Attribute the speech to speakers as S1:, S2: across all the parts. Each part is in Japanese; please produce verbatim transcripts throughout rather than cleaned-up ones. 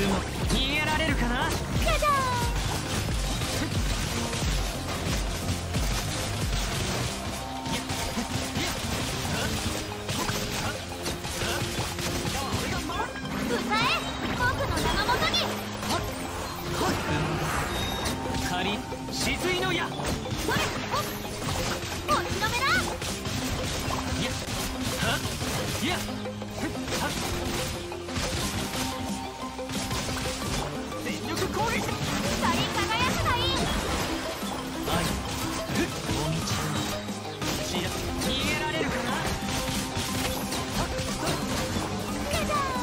S1: 雲逃げられるかな。
S2: じゃじゃーん。歌え、僕の名のもとに。
S1: 仮止水の矢。
S2: それ、お、お披露目だ。
S1: いやはいやは全力攻撃。
S2: 光り輝くがいい。
S1: 愛ふっおみちちら逃げられるかな。
S2: じゃじゃーん。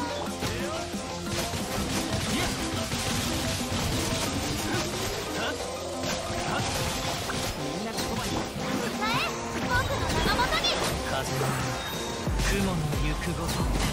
S1: みんなこばに
S2: 歌え、僕の名のもとに。
S1: 風の雲の行くごと。